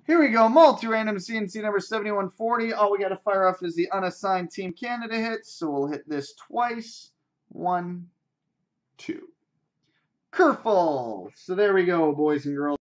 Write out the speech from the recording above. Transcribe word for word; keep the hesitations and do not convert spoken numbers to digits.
Here we go, multi-random C N C number seventy-one forty. All we got to fire off is the unassigned Team Canada hits, so we'll hit this twice. One, two. Kerfuffle! So there we go, boys and girls.